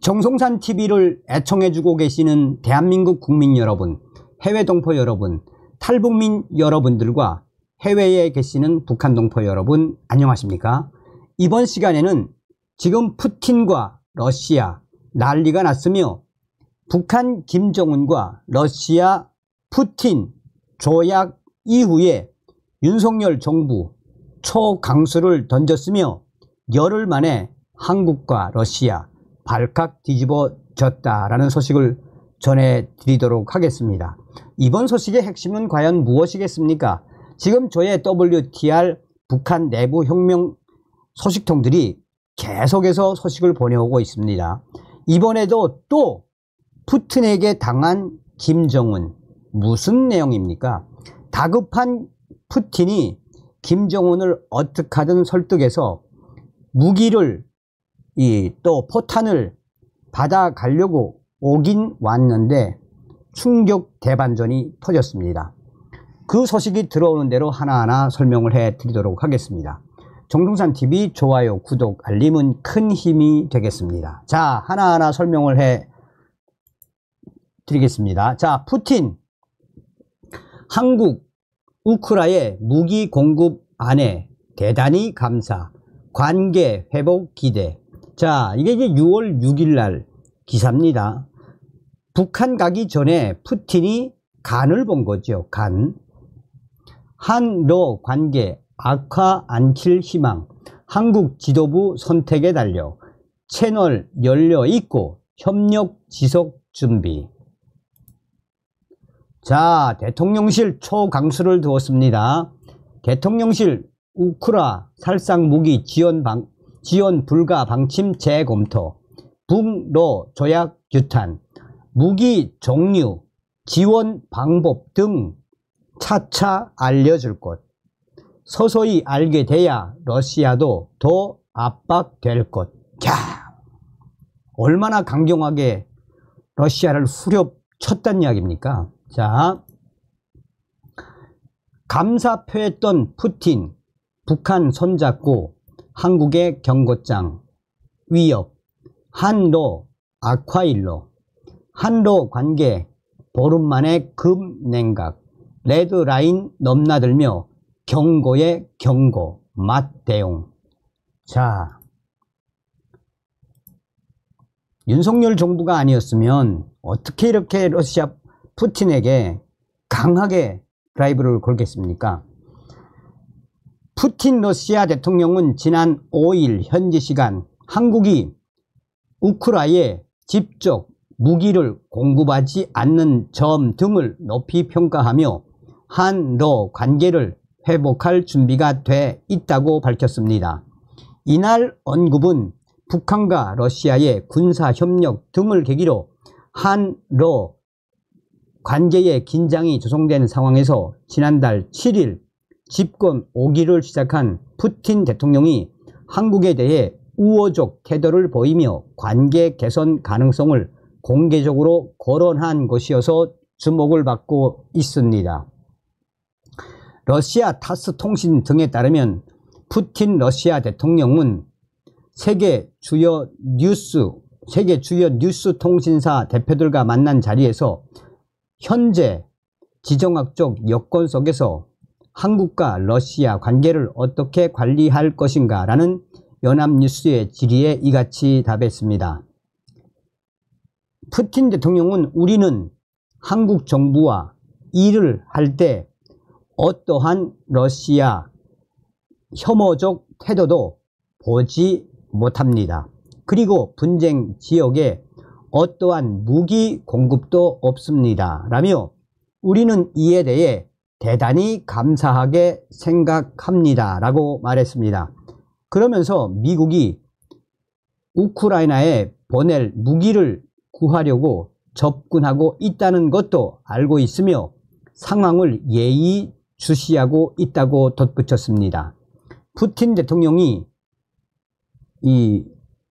정성산 TV를 애청해주고 계시는 대한민국 국민 여러분, 해외 동포 여러분, 탈북민 여러분들과 해외에 계시는 북한 동포 여러분, 안녕하십니까? 이번 시간에는 지금 푸틴과 러시아 난리가 났으며 북한 김정은과 러시아 푸틴 조약 이후에 윤석열 정부 초강수를 던졌으며 열흘 만에 한국과 러시아 발칵 뒤집어졌다라는 소식을 전해드리도록 하겠습니다. 이번 소식의 핵심은 과연 무엇이겠습니까? 지금 저의 WTR 북한 내부 혁명 소식통들이 계속해서 소식을 보내오고 있습니다. 이번에도 또 푸틴에게 당한 김정은, 무슨 내용입니까? 다급한 푸틴이 김정은을 어떻게 하든 설득해서 무기를 또 포탄을 받아가려고 오긴 왔는데 충격 대반전이 터졌습니다. 그 소식이 들어오는 대로 하나하나 설명을 해 드리도록 하겠습니다. 정동산 TV 좋아요, 구독, 알림은 큰 힘이 되겠습니다. 자, 하나하나 설명을 해 드리겠습니다. 자, 푸틴, 한국, 우크라이나의 무기 공급 안에 대단히 감사, 관계 회복 기대. 자, 이게 이제 6월 6일 날 기사입니다. 북한 가기 전에 푸틴이 간을 본 거죠. 간. 한러 관계 악화 안킬 희망. 한국 지도부 선택에 달려 채널 열려 있고 협력 지속 준비. 자, 대통령실 초강수를 두었습니다. 대통령실 우크라 살상 무기 지원 불가 방침 재검토, 북러 조약 규탄, 무기 종류, 지원 방법 등 차차 알려줄 것. 서서히 알게 돼야 러시아도 더 압박될 것. 야, 얼마나 강경하게 러시아를 후려쳤단 이야기입니까? 자, 감사 표했던 푸틴, 북한 손잡고 한국의 경고장, 위협, 한러 악화일로, 한러 관계 보름 만에 급냉각, 레드라인 넘나들며 경고의 경고, 맞대응. 자, 윤석열 정부가 아니었으면 어떻게 이렇게 러시아 푸틴에게 강하게 드라이브를 걸겠습니까? 푸틴 러시아 대통령은 지난 5일 현지 시간 한국이 우크라이나에 직접 무기를 공급하지 않는 점 등을 높이 평가하며 한러 관계를 회복할 준비가 돼 있다고 밝혔습니다. 이날 언급은 북한과 러시아의 군사협력 등을 계기로 한러 관계의 긴장이 조성된 상황에서 지난달 7일 집권 5기를 시작한 푸틴 대통령이 한국에 대해 우호적 태도를 보이며 관계 개선 가능성을 공개적으로 거론한 것이어서 주목을 받고 있습니다. 러시아 타스 통신 등에 따르면 푸틴 러시아 대통령은 세계 주요 뉴스 통신사 대표들과 만난 자리에서 현재 지정학적 여건 속에서 한국과 러시아 관계를 어떻게 관리할 것인가 라는 연합뉴스의 질의에 이같이 답했습니다. 푸틴 대통령은 우리는 한국 정부와 일을 할 때 어떠한 러시아 혐오적 태도도 보지 못합니다. 그리고 분쟁 지역에 어떠한 무기 공급도 없습니다. 라며 우리는 이에 대해 대단히 감사하게 생각합니다. 라고 말했습니다. 그러면서 미국이 우크라이나에 보낼 무기를 구하려고 접근하고 있다는 것도 알고 있으며 상황을 예의주시하고 있다고 덧붙였습니다. 푸틴 대통령이 이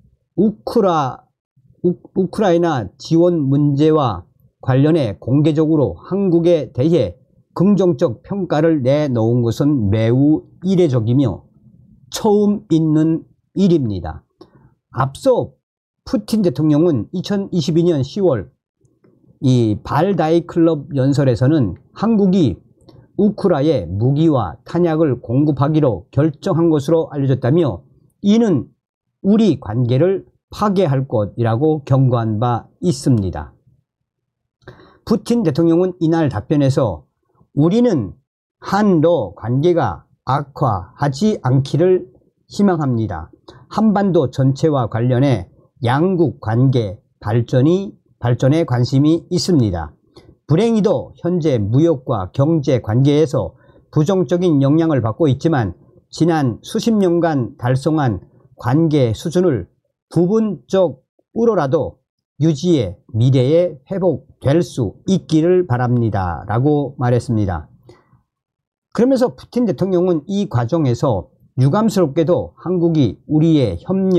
우크라이나 지원 문제와 관련해 공개적으로 한국에 대해 긍정적 평가를 내놓은 것은 매우 이례적이며 처음 있는 일입니다. 앞서 푸틴 대통령은 2022년 10월 이 발다이 클럽 연설에서는 한국이 우크라이나에 무기와 탄약을 공급하기로 결정한 것으로 알려졌다며 이는 우리 관계를 파괴할 것이라고 경고한 바 있습니다. 푸틴 대통령은 이날 답변에서 우리는 한러 관계가 악화하지 않기를 희망합니다. 한반도 전체와 관련해 양국 관계 발전에 관심이 있습니다. 불행히도 현재 무역과 경제 관계에서 부정적인 영향을 받고 있지만 지난 수십 년간 달성한 관계 수준을 부분적으로라도 유지해 미래에 회복될 수 있기를 바랍니다. 라고 말했습니다. 그러면서 푸틴 대통령은 이 과정에서 유감스럽게도 한국이 우리의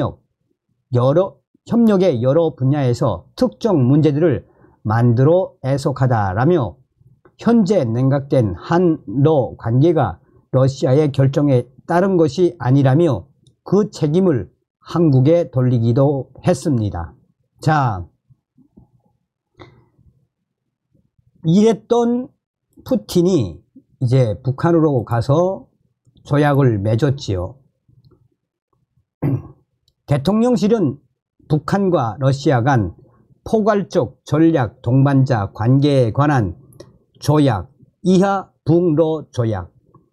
협력의 여러 분야에서 특정 문제들을 만들어 애석하다라며 현재 냉각된 한러 관계가 러시아의 결정에 따른 것이 아니라며 그 책임을 한국에 돌리기도 했습니다. 자, 이랬던 푸틴이 이제 북한으로 가서 조약을 맺었지요. 대통령실은 북한과 러시아 간 포괄적 전략 동반자 관계에 관한 조약, 이하 북러 조약.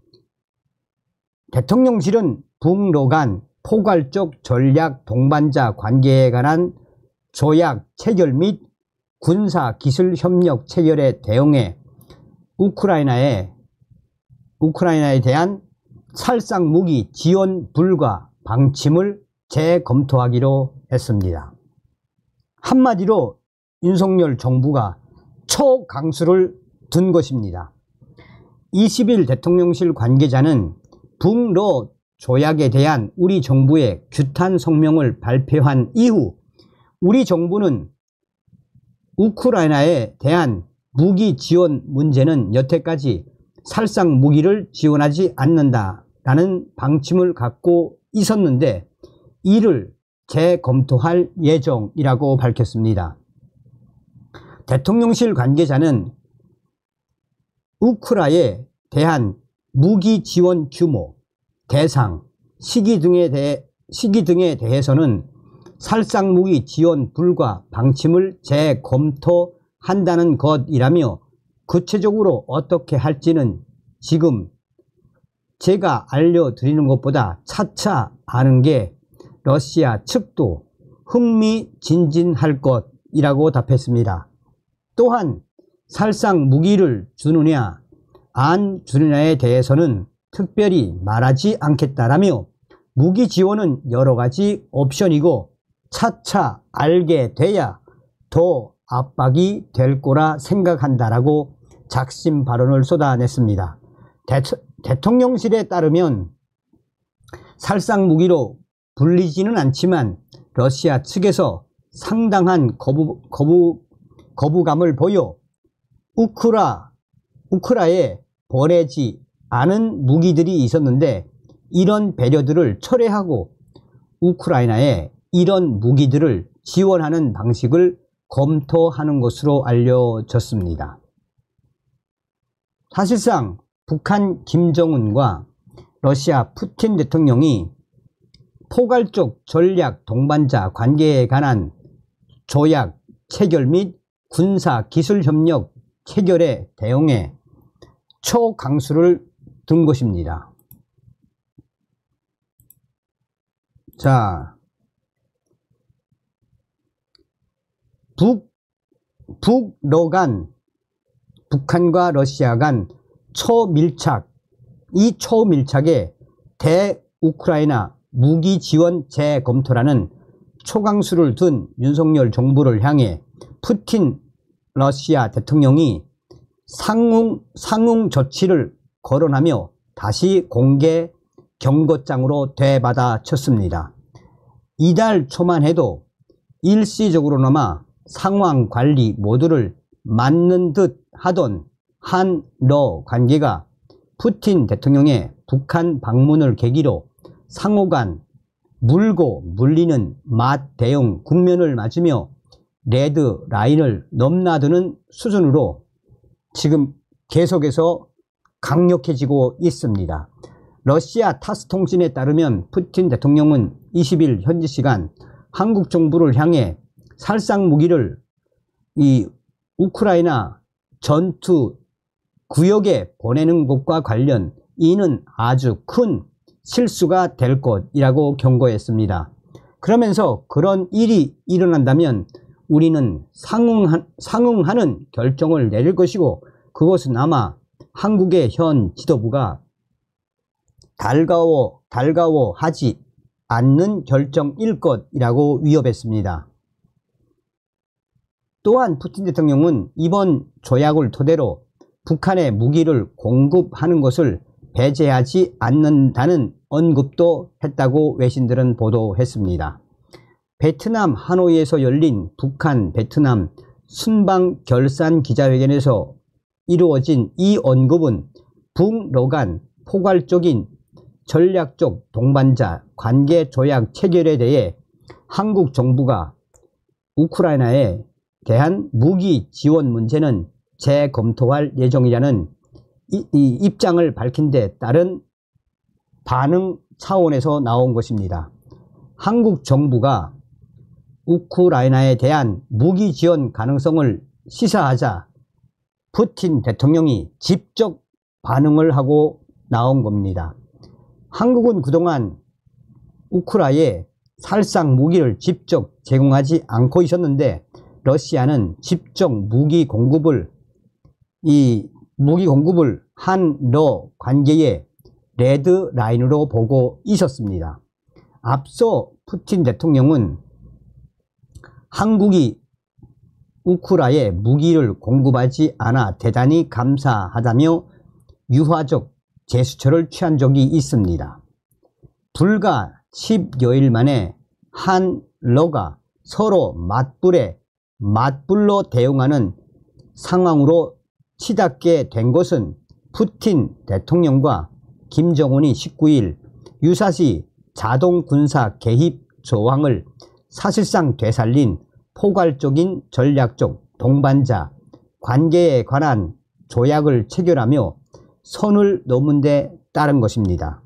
대통령실은 북러 간 포괄적 전략 동반자 관계에 관한 조약 체결 및 군사기술 협력 체결에 대응해 우크라이나에 대한 살상 무기 지원 불가 방침을 재검토하기로 했습니다. 한마디로 윤석열 정부가 초강수를 둔 것입니다. 20일 대통령실 관계자는 북러 조약에 대한 우리 정부의 규탄 성명을 발표한 이후 우리 정부는 우크라이나에 대한 무기 지원 문제는 여태까지 살상 무기를 지원하지 않는다라는 방침을 갖고 있었는데 이를 재검토할 예정이라고 밝혔습니다. 대통령실 관계자는 우크라이나에 대한 무기 지원 규모, 대상, 시기 등에 대해서는 살상 무기 지원 불가 방침을 재검토한다는 것이라며 구체적으로 어떻게 할지는 지금 제가 알려드리는 것보다 차차 아는 게 러시아 측도 흥미진진할 것이라고 답했습니다. 또한 살상 무기를 주느냐 안 주느냐에 대해서는 특별히 말하지 않겠다라며 무기 지원은 여러 가지 옵션이고 차차 알게 돼야 더 압박이 될 거라 생각한다라고 작심 발언을 쏟아냈습니다. 대통령실에 따르면 살상 무기로 불리지는 않지만 러시아 측에서 상당한 거부감을 보여 우크라이나에 보내지 않은 무기들이 있었는데 이런 배려들을 철회하고 우크라이나에 이런 무기들을 지원하는 방식을 검토하는 것으로 알려졌습니다. 사실상 북한 김정은과 러시아 푸틴 대통령이 포괄적 전략 동반자 관계에 관한 조약 체결 및 군사 기술 협력 체결에 대응해 초강수를 둔 것입니다. 자, 북러 간 북한과 러시아 간 초밀착, 이 초밀착에 대우크라이나 무기 지원 재검토라는 초강수를 둔 윤석열 정부를 향해 푸틴 러시아 대통령이 상응 조치를 거론하며 다시 공개 경고장으로 되받아쳤습니다. 이달 초만 해도 일시적으로나마 상황 관리 모두를 맞는 듯 하던 한러 관계가 푸틴 대통령의 북한 방문을 계기로 상호 간 물고 물리는 맛 대응 국면을 맞으며 레드 라인을 넘나드는 수준으로 지금 계속해서 강력해지고 있습니다. 러시아 타스 통신에 따르면 푸틴 대통령은 20일 현지 시간 한국 정부를 향해 살상 무기를 이 우크라이나 전투 구역에 보내는 것과 관련 이는 아주 큰 실수가 될 것이라고 경고했습니다. 그러면서 그런 일이 일어난다면 우리는 상응하는 결정을 내릴 것이고 그것은 아마 한국의 현 지도부가 달가워하지 않는 결정일 것이라고 위협했습니다. 또한 푸틴 대통령은 이번 조약을 토대로 북한에 무기를 공급하는 것을 배제하지 않는다는 언급도 했다고 외신들은 보도했습니다. 베트남 하노이에서 열린 북한 베트남 순방 결산 기자회견에서 이루어진 이 언급은 북러 간 포괄적인 전략적 동반자 관계 조약 체결에 대해 한국 정부가 우크라이나에 대한 무기 지원 문제는 재검토할 예정이라는 이 입장을 밝힌 데 따른 반응 차원에서 나온 것입니다. 한국 정부가 우크라이나에 대한 무기 지원 가능성을 시사하자 푸틴 대통령이 직접 반응을 하고 나온 겁니다. 한국은 그동안 우크라이나에 살상 무기를 직접 제공하지 않고 있었는데 러시아는 직접 무기 공급을 한러 관계의 레드 라인으로 보고 있었습니다. 앞서 푸틴 대통령은 한국이 우크라이나에 무기를 공급하지 않아 대단히 감사하다며 유화적 제스처를 취한 적이 있습니다. 불과 10여일 만에 한러가 서로 맞불로 대응하는 상황으로 치닫게 된 것은 푸틴 대통령과 김정은이 19일 유사시 자동군사 개입 조항을 사실상 되살린 포괄적인 전략적 동반자 관계에 관한 조약을 체결하며 선을 넘은 데 따른 것입니다.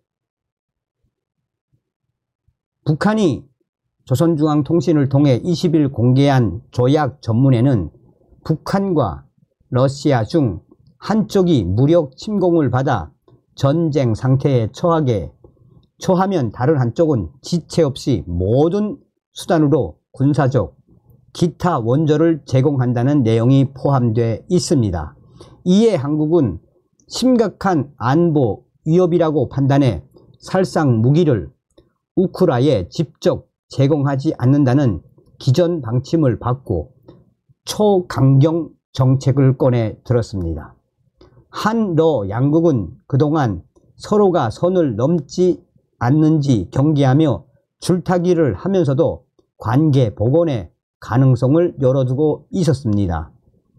북한이 조선중앙통신을 통해 20일 공개한 조약 전문에는 북한과 러시아 중 한쪽이 무력 침공을 받아 전쟁 상태에 처하면 다른 한쪽은 지체 없이 모든 수단으로 군사적, 기타 원조를 제공한다는 내용이 포함되어 있습니다. 이에 한국은 심각한 안보 위협이라고 판단해 살상 무기를 우크라이나에 직접 제공하지 않는다는 기존 방침을 바꾸고 초강경 정책을 꺼내 들었습니다. 한러 양국은 그동안 서로가 선을 넘지 않는지 경계하며 줄타기를 하면서도 관계 복원의 가능성을 열어두고 있었습니다.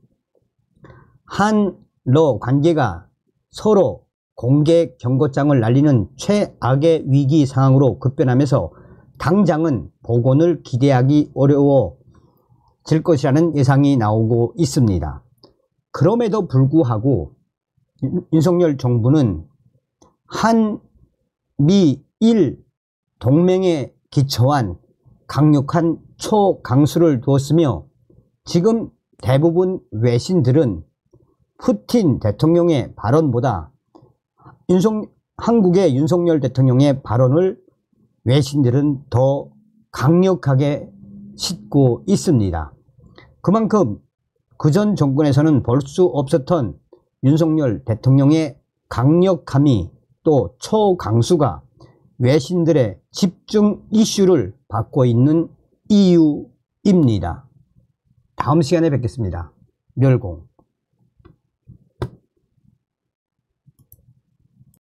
한러 관계가 서로 공개 경고장을 날리는 최악의 위기 상황으로 급변하면서 당장은 복원을 기대하기 어려워질 것이라는 예상이 나오고 있습니다. 그럼에도 불구하고 윤석열 정부는 한미일 동맹에 기초한 강력한 초강수를 두었으며 지금 대부분 외신들은 푸틴 대통령의 발언보다 한국의 윤석열 대통령의 발언을 외신들은 더 강력하게 싣고 있습니다. 그만큼 그전 정권에서는 볼 수 없었던 윤석열 대통령의 강력함이 또 초강수가 외신들의 집중 이슈를 받고 있는 이유입니다. 다음 시간에 뵙겠습니다. 멸공.